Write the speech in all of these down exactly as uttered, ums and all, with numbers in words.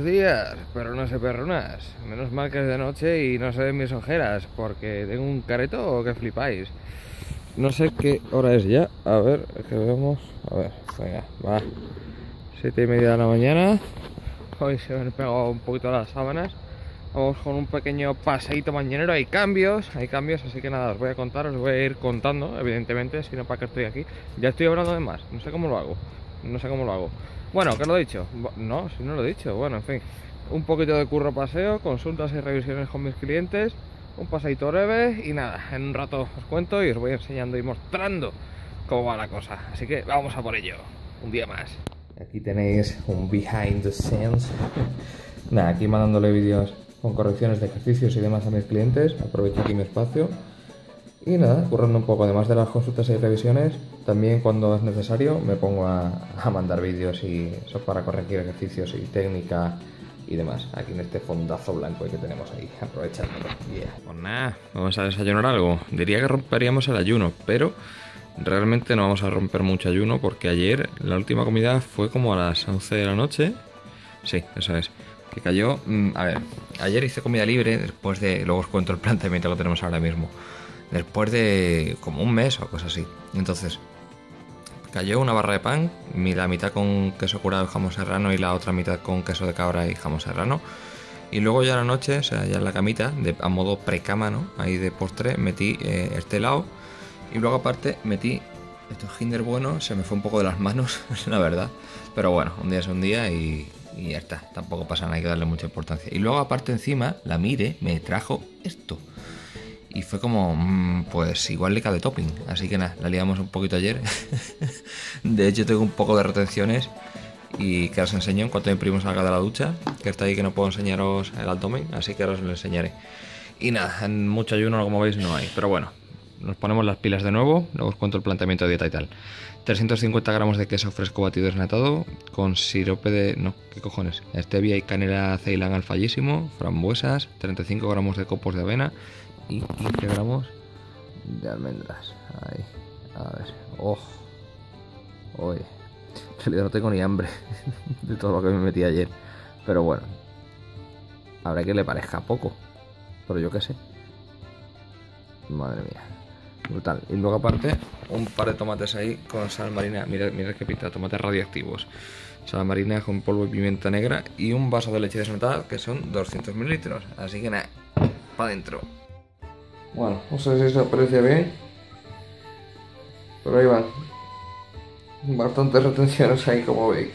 días, perrunas y perrunas. Menos mal que es de noche y no se ven mis ojeras, porque tengo un careto que flipáis. No sé qué hora es ya, a ver, que vemos. A ver, venga, va. Siete y media de la mañana. Hoy se me han pegado un poquito las sábanas. Vamos con un pequeño paseíto mañanero. Hay cambios, hay cambios, así que nada, os voy a contar, os voy a ir contando, evidentemente, si no, para qué estoy aquí. Ya estoy hablando de más, no sé cómo lo hago. No sé cómo lo hago. Bueno, ¿qué lo he dicho? No, si no lo he dicho. Bueno, en fin. Un poquito de curro paseo, consultas y revisiones con mis clientes. Un paseíto breve y nada, en un rato os cuento y os voy enseñando y mostrando cómo va la cosa. Así que vamos a por ello. Un día más. Aquí tenéis un behind the scenes. Nada, aquí mandándole vídeos con correcciones de ejercicios y demás a mis clientes. Aprovecho aquí mi espacio. Y nada, currando un poco, además de las consultas y revisiones, también cuando es necesario me pongo a, a mandar vídeos y eso para corregir ejercicios y técnica y demás. Aquí en este fondazo blanco que tenemos ahí, aprovechándolo. Yeah. Pues nada, vamos a desayunar algo. Diría que romperíamos el ayuno, pero realmente no vamos a romper mucho ayuno porque ayer la última comida fue como a las once de la noche. Sí, eso es. Que cayó... A ver, ayer hice comida libre después de... Luego os cuento el planteamiento que tenemos ahora mismo. Después de como un mes o cosas así. Entonces, cayó una barra de pan, la mitad con queso curado y jamón serrano y la otra mitad con queso de cabra y jamón serrano. Y luego ya a la noche, o sea, ya en la camita, de, a modo precama, ¿no? Ahí de postre, metí eh, este helado. Y luego aparte metí estos Kinder Bueno, se me fue un poco de las manos, la verdad. Pero bueno, un día es un día y, y ya está. Tampoco pasa nada, hay que darle mucha importancia. Y luego aparte encima, la Mire me trajo esto. Y fue como, mmm, pues igual le cabe topping. Así que nada, la liamos un poquito ayer. De hecho tengo un poco de retenciones y que os enseño en cuanto mi primo salga de la ducha, que está ahí que no puedo enseñaros el abdomen, así que ahora os lo enseñaré. Y nada, en mucho ayuno como veis no hay, pero bueno, nos ponemos las pilas de nuevo, luego os cuento el planteamiento de dieta y tal. trescientos cincuenta gramos de queso fresco batido desnatado con sirope de... no, ¿qué cojones? Stevia y canela Ceilán al fallísimo, frambuesas, treinta y cinco gramos de copos de avena y quince gramos de almendras. Ahí, a ver, oh, oye, en realidad no tengo ni hambre de todo lo que me metí ayer, pero bueno, habrá que le parezca poco, pero yo qué sé. Madre mía, brutal. Y luego aparte un par de tomates ahí con sal marina. Mirad, mirad qué pinta, tomates radioactivos, sal marina con polvo y pimienta negra y un vaso de leche desnatada que son doscientos mililitros. Así que nada, para adentro. Bueno, no sé si se aprecia bien, pero ahí van bastantes retenciones ahí, como veis.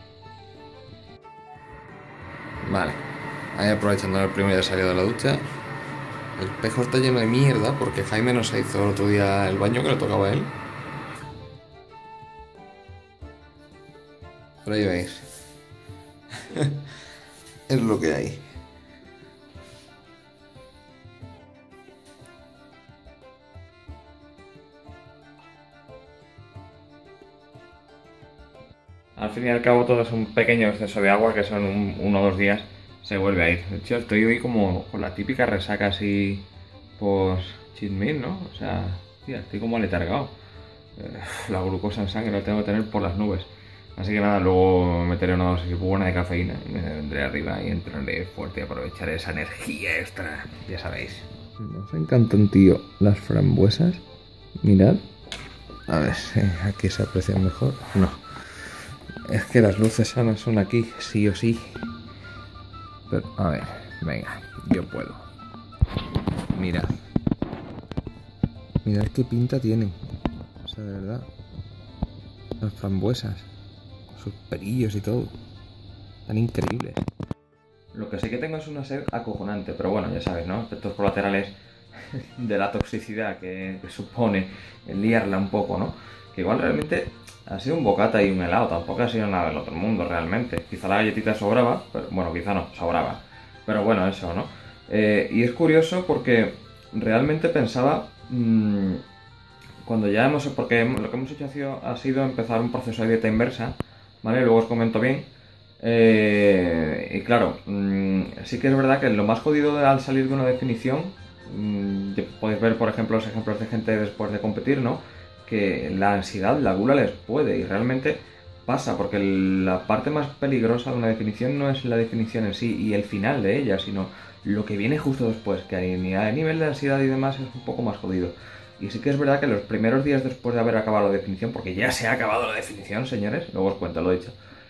Vale, ahí aprovechando el primer día salido de la ducha. El espejo está lleno de mierda porque Jaime no se hizo el otro día el baño que le tocaba a él. Pero ahí veis. Es lo que hay. Al fin y al cabo todo es un pequeño exceso de agua que son un, uno o dos días se vuelve a ir. De hecho estoy hoy como con la típica resaca así post cheat meal, ¿no? O sea, tía, estoy como aletargado. Eh, la glucosa en sangre la tengo que tener por las nubes. Así que nada, luego meteré una dosis buena de cafeína y me vendré arriba y entrenaré fuerte y aprovecharé esa energía extra, ya sabéis. Nos encantan, tío, las frambuesas. Mirad. A ver si aquí se aprecian mejor. No. Es que las luces sanas son aquí, sí o sí. Pero, a ver, venga, yo puedo. Mirad. Mirad qué pinta tienen. O sea, de verdad. Las frambuesas. Sus perillos y todo. Tan increíbles. Lo que sí que tengo es una sed acojonante, pero bueno, ya sabes, ¿no? Efectos colaterales de la toxicidad que, que supone el liarla un poco, ¿no? Que igual realmente... ha sido un bocata y un helado, tampoco ha sido nada del otro mundo realmente. Quizá la galletita sobraba, pero bueno, quizá no, sobraba. Pero bueno, eso, ¿no? Eh, y es curioso porque realmente pensaba, mmm, cuando ya hemos... porque lo que hemos hecho ha sido, ha sido empezar un proceso de dieta inversa, ¿vale? Luego os comento bien. Eh, y claro, mmm, sí que es verdad que lo más jodido de, al salir de una definición, mmm, podéis ver por ejemplo los ejemplos de gente después de competir, ¿no? Que la ansiedad, la gula les puede y realmente pasa, porque el- la parte más peligrosa de una definición no es la definición en sí y el final de ella, sino lo que viene justo después, que hay, a nivel de ansiedad y demás es un poco más jodido. Y sí que es verdad que los primeros días después de haber acabado la definición, porque ya se ha acabado la definición, señores, luego os cuento, lo he dicho.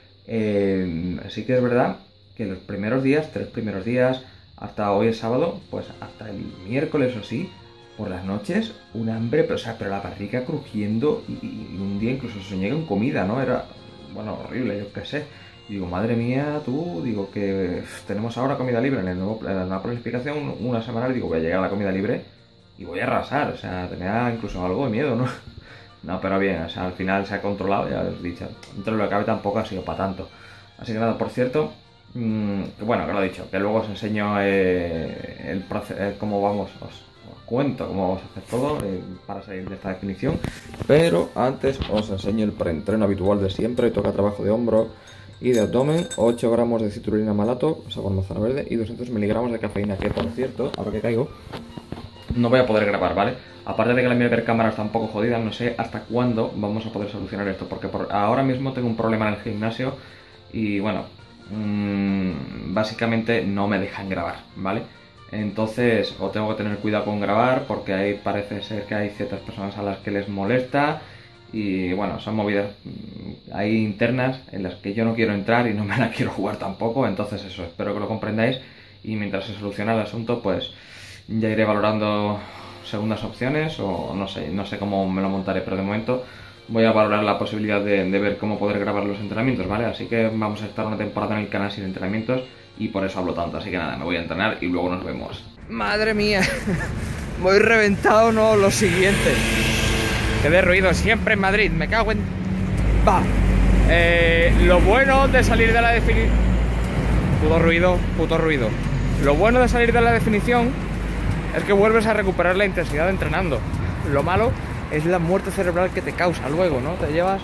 Eh, sí que es verdad que los primeros días, tres primeros días, hasta hoy es sábado, pues hasta el miércoles o sí, por las noches, un hambre, pero, o sea, pero la barriga crujiendo y, y un día incluso soñé con comida, ¿no? Era, bueno, horrible, yo qué sé. Y digo, madre mía, tú, digo que uf, tenemos ahora comida libre en, el nuevo, en la nueva planificación, una semana, y digo, voy a llegar a la comida libre y voy a arrasar, o sea, tenía incluso algo de miedo, ¿no? No, pero bien, o sea, al final se ha controlado, ya os he dicho, dentro de lo que cabe tampoco ha sido para tanto. Así que nada, por cierto, mmm, que bueno, que lo he dicho, que luego os enseño eh, el proceso, eh, cómo vamos, os, os cuento cómo vamos a hacer todo eh, para salir de esta definición, pero antes os enseño el preentreno habitual de siempre. Toca trabajo de hombro y de abdomen, ocho gramos de citrulina malato, sabor manzana verde, y doscientos miligramos de cafeína, que por cierto, ahora que caigo, no voy a poder grabar, ¿vale? Aparte de que la mi cámara está un poco jodida, no sé hasta cuándo vamos a poder solucionar esto, porque por ahora mismo tengo un problema en el gimnasio y bueno, mmm, básicamente no me dejan grabar, ¿vale? Entonces, o tengo que tener cuidado con grabar, porque ahí parece ser que hay ciertas personas a las que les molesta y bueno, son movidas ahí internas en las que yo no quiero entrar y no me la quiero jugar tampoco, entonces eso, espero que lo comprendáis y mientras se soluciona el asunto, pues ya iré valorando segundas opciones o no sé, no sé cómo me lo montaré, pero de momento voy a valorar la posibilidad de, de ver cómo poder grabar los entrenamientos, ¿vale? Así que vamos a estar una temporada en el canal sin entrenamientos y por eso hablo tanto, así que nada, me voy a entrenar y luego nos vemos. Madre mía, voy reventado, no, lo siguiente. Que de ruido siempre en Madrid, me cago en... Va, eh, lo bueno de salir de la definición... Puto ruido, puto ruido. Lo bueno de salir de la definición es que vuelves a recuperar la intensidad entrenando. Lo malo es la muerte cerebral que te causa luego, ¿no? Te llevas...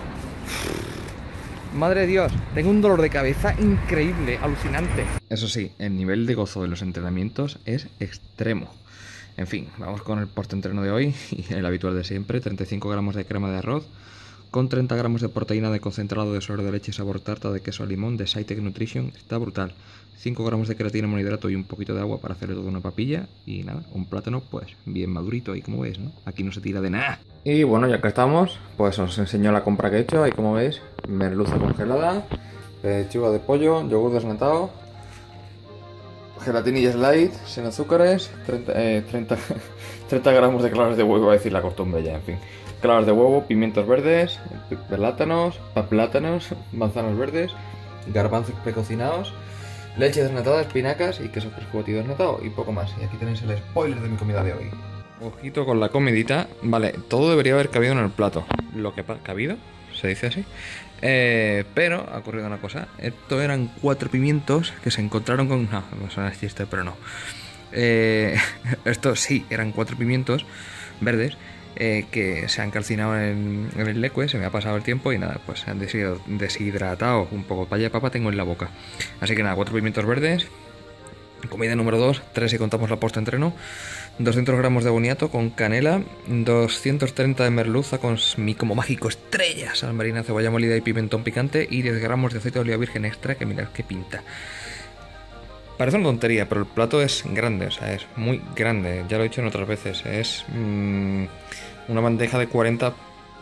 Madre de Dios, tengo un dolor de cabeza increíble, alucinante. Eso sí, el nivel de gozo de los entrenamientos es extremo. En fin, vamos con el postentreno de hoy y el habitual de siempre, treinta y cinco gramos de crema de arroz con treinta gramos de proteína de concentrado de suero de leche sabor tarta de queso a limón de Cytec Nutrition, está brutal. cinco gramos de creatina monohidrato y un poquito de agua para hacerle toda una papilla y nada, un plátano pues bien madurito ahí como veis, ¿no? Aquí no se tira de nada. Y bueno, ya que estamos, pues os enseño la compra que he hecho, ahí como veis, merluza congelada, pechuga de pollo, yogur desnatado, gelatinillas light, sin azúcares, treinta, eh, treinta, treinta gramos de claras de huevo, a decir la costumbre ya, en fin. Claras de huevo, pimientos verdes, plátanos, plátanos, manzanas verdes, garbanzos precocinados, leche desnatada, espinacas y queso fresco batido desnatado y poco más. Y aquí tenéis el spoiler de mi comida de hoy. Ojito con la comidita. Vale, todo debería haber cabido en el plato. Lo que ha cabido, se dice así. Eh, pero ha ocurrido una cosa. Esto eran cuatro pimientos que se encontraron con... No, no suena chiste, pero no. Eh, esto sí, eran cuatro pimientos verdes. Eh, que se han calcinado en, en el leque, se me ha pasado el tiempo y nada, pues se han deshidratado un poco. Paya de papa tengo en la boca. Así que nada, cuatro pimientos verdes. Comida número dos, tres si contamos la post-entreno. doscientos gramos de boniato con canela, doscientos treinta de merluza con mi como mágico estrella, sal marina, cebolla molida y pimentón picante y diez gramos de aceite de oliva virgen extra, que mirad qué pinta. Parece una tontería, pero el plato es grande, o sea, es muy grande, ya lo he dicho en otras veces, es mmm, una bandeja de cuarenta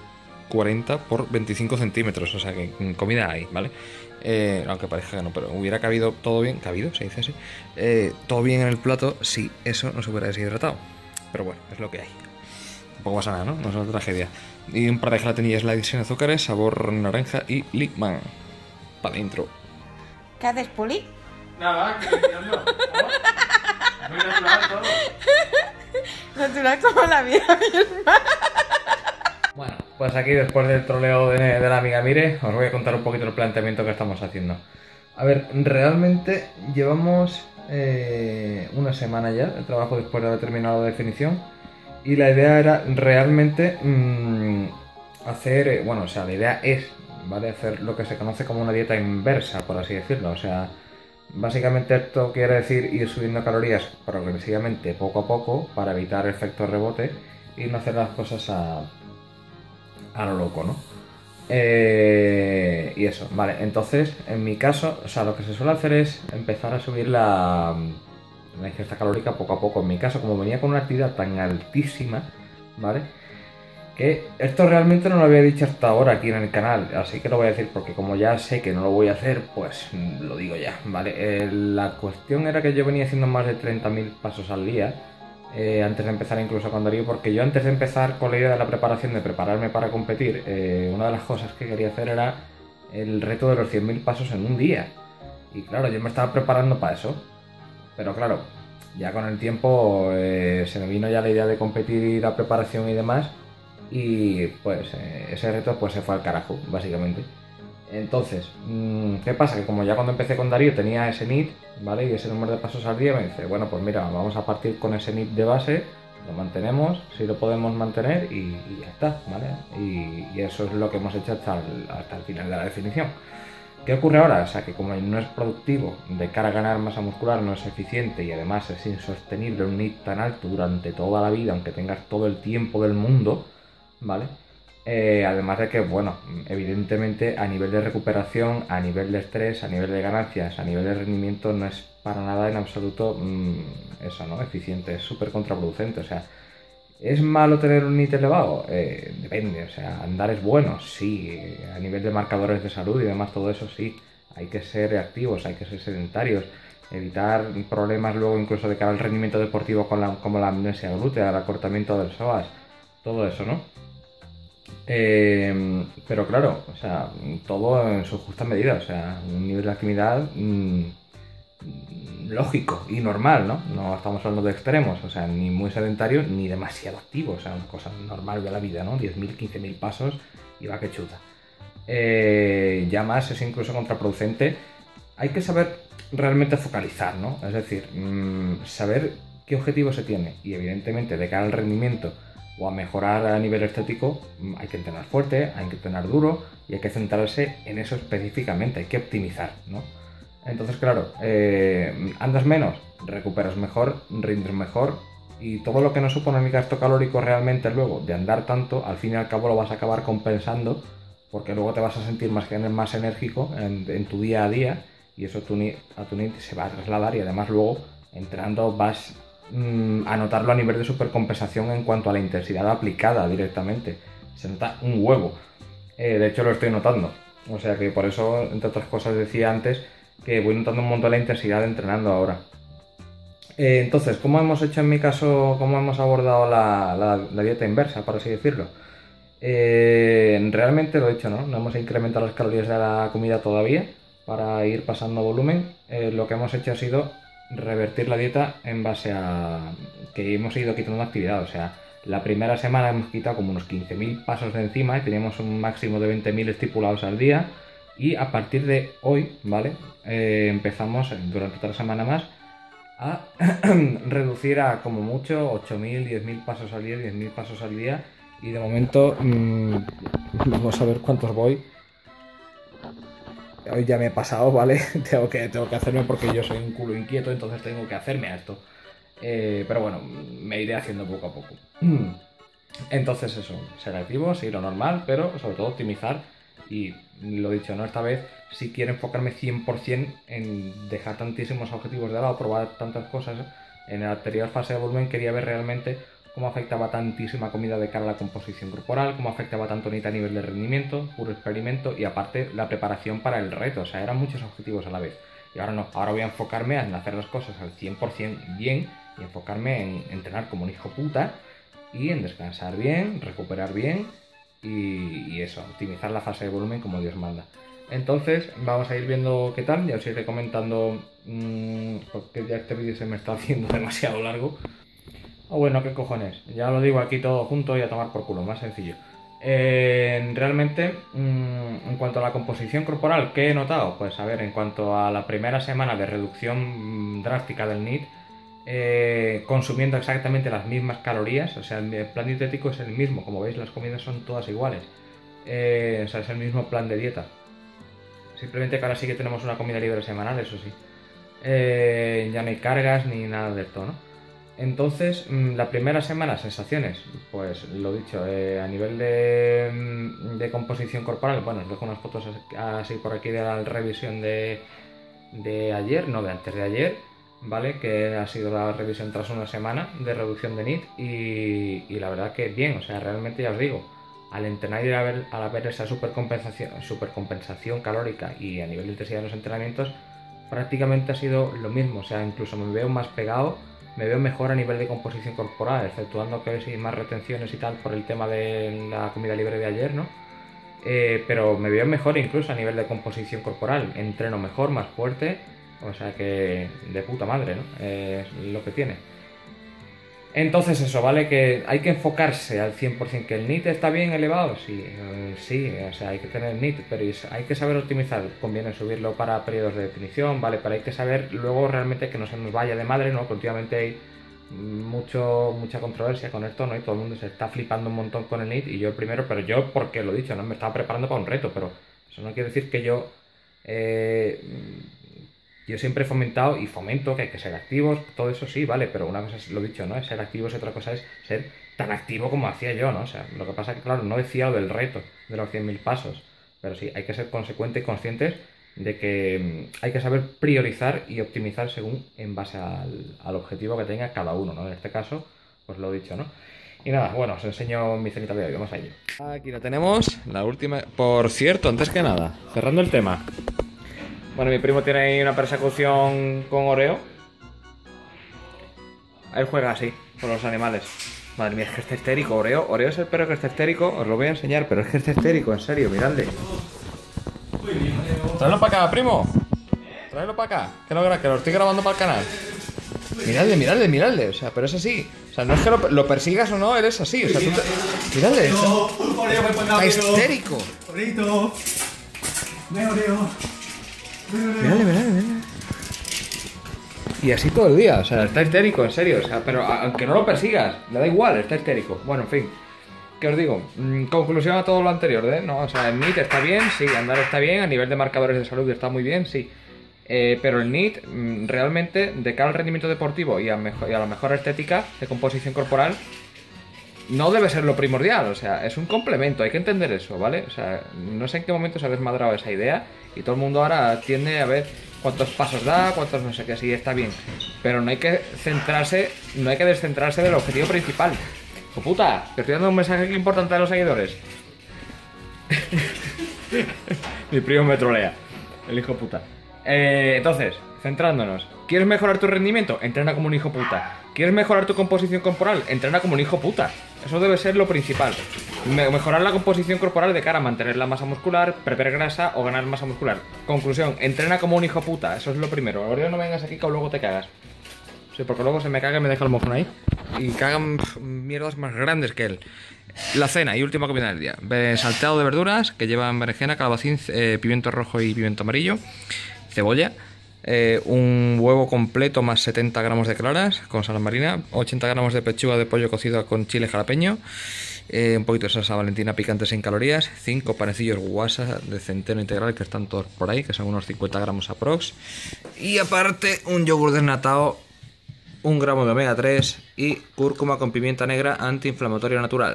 por veinticinco centímetros, o sea que comida hay, ¿vale? Eh, aunque parezca que no, pero hubiera cabido todo bien, cabido, se dice así, eh, todo bien en el plato si eso no se hubiera deshidratado, pero bueno, es lo que hay. Tampoco pasa nada, ¿no? No es una tragedia. Y un par de gelatinillas light sin azúcares, sabor naranja y limón. Para adentro. ¿Qué haces, Puli? Nada, que limpiando. Muy natural todo. Natural como la vida misma. Bueno, pues aquí después del troleo de, de la amiga Mire, os voy a contar un poquito el planteamiento que estamos haciendo. A ver, realmente llevamos eh, una semana ya de trabajo después de haber terminado la definición y la idea era realmente mmm, hacer, eh, bueno, o sea, la idea es, ¿vale? Hacer lo que se conoce como una dieta inversa, por así decirlo, o sea... Básicamente esto quiere decir ir subiendo calorías progresivamente, poco a poco, para evitar efectos rebote y no hacer las cosas a, a lo loco, ¿no? Eh, y eso, vale, entonces en mi caso, o sea, lo que se suele hacer es empezar a subir la, la ingesta calórica poco a poco. En mi caso, como venía con una actividad tan altísima, ¿vale? Que esto realmente no lo había dicho hasta ahora aquí en el canal, así que lo voy a decir porque como ya sé que no lo voy a hacer, pues lo digo ya, ¿vale? Eh, la cuestión era que yo venía haciendo más de treinta mil pasos al día, eh, antes de empezar incluso con Darío, porque yo antes de empezar con la idea de la preparación, de prepararme para competir, eh, una de las cosas que quería hacer era el reto de los cien mil pasos en un día. Y claro, yo me estaba preparando para eso, pero claro, ya con el tiempo eh, se me vino ya la idea de competir, la preparación y demás, y pues eh, ese reto pues se fue al carajo, básicamente. Entonces, ¿qué pasa? Que como ya cuando empecé con Darío tenía ese N I T, ¿vale? Y ese número de pasos al día, me dice, bueno, pues mira, vamos a partir con ese N I T de base, lo mantenemos, si lo podemos mantener y, y ya está, ¿vale? Y, y eso es lo que hemos hecho hasta el, hasta el final de la definición. ¿Qué ocurre ahora? O sea, que como no es productivo de cara a ganar masa muscular, no es eficiente y además es insostenible un N I T tan alto durante toda la vida, aunque tengas todo el tiempo del mundo, ¿vale? Eh, además de que, bueno, evidentemente a nivel de recuperación, a nivel de estrés, a nivel de ganancias, a nivel de rendimiento no es para nada en absoluto mmm, eso, ¿no? Eficiente, es súper contraproducente, o sea, ¿es malo tener un N I T elevado? Eh, depende, o sea, andar es bueno, sí, a nivel de marcadores de salud y demás, todo eso sí, hay que ser activos, hay que ser sedentarios, evitar problemas luego incluso de cara al rendimiento deportivo con la, como la amnesia glútea, el acortamiento del psoas, todo eso, ¿no? Eh, pero claro, o sea, todo en su justa medida, o sea, un nivel de actividad mmm, lógico y normal, ¿no? No estamos hablando de extremos, o sea, ni muy sedentario ni demasiado activo, o sea, una cosa normal de la vida, ¿no? diez mil, quince mil pasos y va que chuta. Eh, ya más es incluso contraproducente. Hay que saber realmente focalizar, ¿no? Es decir, mmm, saber qué objetivo se tiene y evidentemente de cara al rendimiento o a mejorar a nivel estético hay que entrenar fuerte, hay que entrenar duro y hay que centrarse en eso específicamente, hay que optimizar, ¿no? Entonces, claro, eh, andas menos, recuperas mejor, rindes mejor y todo lo que no supone mi gasto calórico realmente luego de andar tanto, al fin y al cabo lo vas a acabar compensando porque luego te vas a sentir más, más enérgico en, en tu día a día y eso tu, a tu N I T se va a trasladar y además luego entrenando vas a notarlo a nivel de supercompensación en cuanto a la intensidad aplicada directamente. Se nota un huevo. Eh, de hecho lo estoy notando. O sea que por eso, entre otras cosas, decía antes que voy notando un montón la intensidad entrenando ahora. Eh, entonces, ¿cómo hemos hecho en mi caso, cómo hemos abordado la, la, la dieta inversa, por así decirlo? Eh, realmente lo he hecho, ¿no? No hemos incrementado las calorías de la comida todavía para ir pasando volumen. Eh, lo que hemos hecho ha sido revertir la dieta en base a que hemos ido quitando actividad, o sea, la primera semana hemos quitado como unos quince mil pasos de encima y teníamos un máximo de veinte mil estipulados al día y a partir de hoy, ¿vale? Eh, empezamos durante otra semana más a reducir a como mucho ocho mil, diez mil pasos al día, diez mil pasos al día y de momento mmm, vamos a ver cuántos voy. Hoy ya me he pasado, ¿vale? tengo, que, tengo que hacerme porque yo soy un culo inquieto, entonces tengo que hacerme a esto. Eh, pero bueno, me iré haciendo poco a poco. Entonces eso, ser activo, sí, lo normal, pero sobre todo optimizar. Y lo dicho, ¿no? Esta vez sí quiero enfocarme cien por cien en dejar tantísimos objetivos de lado, probar tantas cosas. En la anterior fase de volumen quería ver realmente cómo afectaba tantísima comida de cara a la composición corporal, cómo afectaba tanto N I T a nivel de rendimiento, puro experimento y aparte la preparación para el reto, o sea, eran muchos objetivos a la vez. Y ahora no, ahora voy a enfocarme en hacer las cosas al cien por cien bien y enfocarme en entrenar como un hijo puta y en descansar bien, recuperar bien y, y eso, optimizar la fase de volumen como Dios manda. Entonces vamos a ir viendo qué tal, ya os iré comentando mmm, porque ya este vídeo se me está haciendo demasiado largo. O oh, bueno, qué cojones, ya lo digo aquí todo junto y a tomar por culo, más sencillo. Eh, realmente, mmm, en cuanto a la composición corporal, ¿qué he notado? Pues a ver, en cuanto a la primera semana de reducción mmm, drástica del N I T, eh, consumiendo exactamente las mismas calorías, o sea, el plan dietético es el mismo, como veis las comidas son todas iguales, eh, o sea, es el mismo plan de dieta. Simplemente que ahora sí que tenemos una comida libre semanal, eso sí. Eh, ya no hay cargas ni nada de esto, ¿no? Entonces, la primera semana, sensaciones, pues lo dicho, eh, a nivel de, de composición corporal, bueno, os dejo unas fotos así por aquí de la revisión de, de ayer, no de antes de ayer, ¿vale? Que ha sido la revisión tras una semana de reducción de N I T y, y la verdad que bien, o sea, realmente ya os digo, al entrenar y al haber, al haber esa supercompensación, supercompensación calórica y a nivel de intensidad de los entrenamientos, prácticamente ha sido lo mismo, o sea, incluso me veo más pegado, me veo mejor a nivel de composición corporal, exceptuando que sí más retenciones y tal por el tema de la comida libre de ayer, ¿no? Eh, pero me veo mejor incluso a nivel de composición corporal, entreno mejor, más fuerte, o sea que de puta madre, ¿no? Eh, es lo que tiene. Entonces eso, ¿vale? Que hay que enfocarse al cien por cien. ¿Que el N I T está bien elevado? Sí, eh, sí, o sea, hay que tener N I T, pero hay que saber optimizar. Conviene subirlo para periodos de definición, ¿vale? Pero hay que saber luego realmente que no se nos vaya de madre, ¿no? Que últimamente hay mucho, mucha controversia con esto, ¿no? Y todo el mundo se está flipando un montón con el N I T, y yo el primero, pero yo, porque lo he dicho, ¿no? Me estaba preparando para un reto, pero eso no quiere decir que yo... Eh, Yo siempre he fomentado y fomento que hay que ser activos, todo eso sí, vale, pero una cosa es lo dicho, ¿no? Es ser activos y otra cosa es ser tan activo como hacía yo, ¿no? O sea, lo que pasa es que, claro, no decía lo del reto de los cien mil pasos, pero sí, hay que ser consecuentes y conscientes de que hay que saber priorizar y optimizar según en base al, al objetivo que tenga cada uno, ¿no? En este caso, pues lo he dicho, ¿no? Y nada, bueno, os enseño mi cenita de hoy, vamos a ello. Aquí la tenemos, la última... Por cierto, antes que nada, cerrando el tema... Bueno, mi primo tiene ahí una persecución con Oreo. Él juega así, con los animales. Madre mía, es que está histérico, Oreo. Oreo es el perro que está histérico, os lo voy a enseñar, pero es que está histérico, en serio, miradle. Tráelo para acá, primo. Tráelo para acá, que lo, que lo estoy grabando para el canal. Miradle, miradle, miradle, o sea, pero es así. O sea, no es que lo, lo persigas o no, él es así, o sea, tú te... Miradle, está, está histérico. Oreo, ven Oreo. Mírale, mírale, mírale. Y así todo el día, o sea, está histérico, en serio, o sea, pero aunque no lo persigas, le da igual, está histérico. Bueno, en fin, ¿qué os digo? Mm, conclusión a todo lo anterior, ¿eh? No, o sea, el N I T está bien, sí, andar está bien, a nivel de marcadores de salud está muy bien, sí. Eh, pero el N I T, mm, realmente, de cara al rendimiento deportivo y a, mejor, y a la mejor estética de composición corporal, no debe ser lo primordial, o sea, es un complemento, hay que entender eso, ¿vale? O sea, no sé en qué momento se ha desmadrado esa idea y todo el mundo ahora tiende a ver cuántos pasos da, cuántos no sé qué, sí, está bien. Pero no hay que centrarse, no hay que descentrarse del objetivo principal. ¡Oh, puta! Que estoy dando un mensaje importante a los seguidores. Mi primo me trolea, el hijo puta. Eh, entonces, centrándonos. ¿Quieres mejorar tu rendimiento? Entrena como un hijo puta. ¿Quieres mejorar tu composición corporal? Entrena como un hijo puta. Eso debe ser lo principal. Me mejorar la composición corporal de cara a mantener la masa muscular, perder grasa o ganar masa muscular. Conclusión, entrena como un hijo puta. Eso es lo primero. Ahora no vengas aquí que luego te cagas. Sí, porque luego se me caga y me deja el mojón ahí. Y cagan pff, mierdas más grandes que él. La cena y última comida del día. Salteado de verduras que llevan berenjena, calabacín, eh, pimiento rojo y pimiento amarillo. Cebolla. Eh, un huevo completo más setenta gramos de claras con sal marina, ochenta gramos de pechuga de pollo cocido con chile jalapeño, eh, un poquito de salsa valentina picante sin calorías, cinco panecillos guasa de centeno integral que están todos por ahí, que son unos cincuenta gramos aprox, y aparte un yogur desnatado, un gramo de omega tres y cúrcuma con pimienta negra antiinflamatorio natural.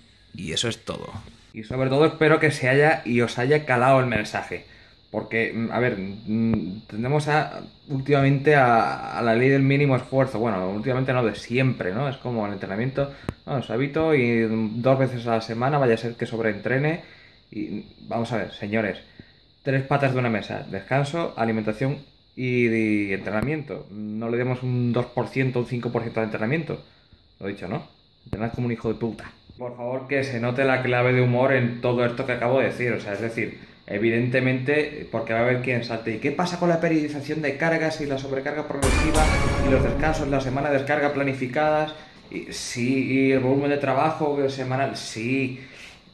Y eso es todo. Y sobre todo espero que se haya y os haya calado el mensaje. Porque, a ver, tendemos a, últimamente a, a la ley del mínimo esfuerzo. Bueno, últimamente no, de siempre, ¿no? Es como el entrenamiento, no, os habito y dos veces a la semana vaya a ser que sobreentrene. Y vamos a ver, señores, tres patas de una mesa, descanso, alimentación y, y entrenamiento. No le demos un dos por ciento, un cinco por ciento de entrenamiento. Lo he dicho, ¿no? Entrenad como un hijo de puta. Por favor, que se note la clave de humor en todo esto que acabo de decir. O sea, es decir... Evidentemente, porque va a haber quien salte. ¿Y qué pasa con la periodización de cargas y la sobrecarga progresiva y los descansos, la semana de descarga planificadas? Y, sí, y el volumen de trabajo semanal. Sí,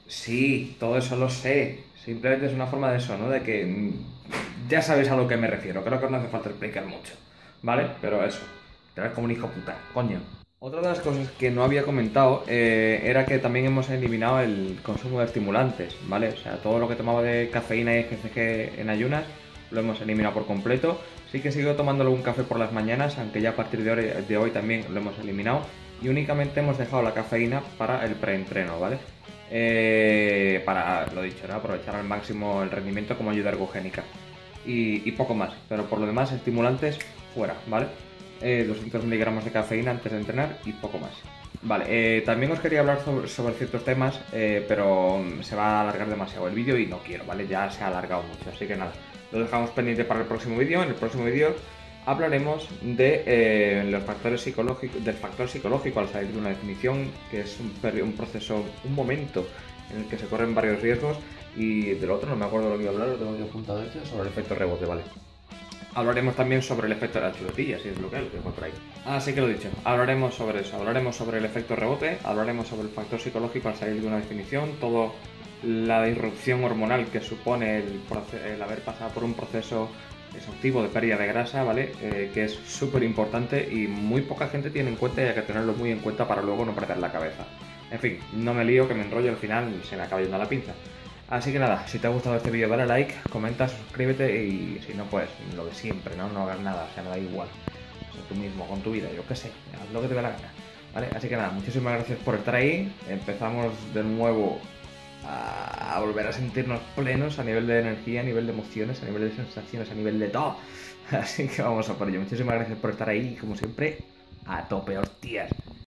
sí, todo eso lo sé. Simplemente es una forma de eso, ¿no? De que ya sabéis a lo que me refiero. Creo que no hace falta explicar mucho, ¿vale? Pero eso, te ves como un hijo puta, coño. Otra de las cosas que no había comentado eh, era que también hemos eliminado el consumo de estimulantes, ¿vale? O sea, todo lo que tomaba de cafeína y G C G en ayunas lo hemos eliminado por completo. Sí que sigo tomando algún café por las mañanas, aunque ya a partir de hoy, de hoy también lo hemos eliminado. Y únicamente hemos dejado la cafeína para el preentreno, ¿vale? Eh, para, lo dicho, ¿no? Aprovechar al máximo el rendimiento como ayuda ergogénica. Y, y poco más, pero por lo demás, estimulantes fuera, ¿vale? Eh, doscientos miligramos de cafeína antes de entrenar y poco más. Vale, eh, también os quería hablar sobre, sobre ciertos temas, eh, pero se va a alargar demasiado el vídeo y no quiero, ¿vale? Ya se ha alargado mucho, así que nada, lo dejamos pendiente para el próximo vídeo. En el próximo vídeo hablaremos de eh, los factores psicológicos, del factor psicológico al salir de una definición, que es un, un proceso, un momento en el que se corren varios riesgos, y del otro no me acuerdo lo que iba a hablar, lo tengo yo apuntado hecho, sobre el efecto rebote, ¿vale? Hablaremos también sobre el efecto de la chuletilla, si es lo que es, lo que tengo por ahí. Así que lo dicho, hablaremos sobre eso, hablaremos sobre el efecto rebote, hablaremos sobre el factor psicológico al salir de una definición, todo la disrupción hormonal que supone el, el haber pasado por un proceso exhaustivo de pérdida de grasa, ¿vale? Eh, que es súper importante y muy poca gente tiene en cuenta y hay que tenerlo muy en cuenta para luego no perder la cabeza. En fin, no me lío, que me enrollo, al final se me acaba yendo la pinza. Así que nada, si te ha gustado este vídeo dale like, comenta, suscríbete y si no pues lo de siempre, ¿no? No hagas nada, o sea, me da igual. O sea, tú mismo, con tu vida, yo qué sé, haz lo que te dé la gana, ¿vale? Así que nada, muchísimas gracias por estar ahí, empezamos de nuevo a, a volver a sentirnos plenos a nivel de energía, a nivel de emociones, a nivel de sensaciones, a nivel de todo. Así que vamos a por ello, muchísimas gracias por estar ahí y como siempre, a tope, hostias.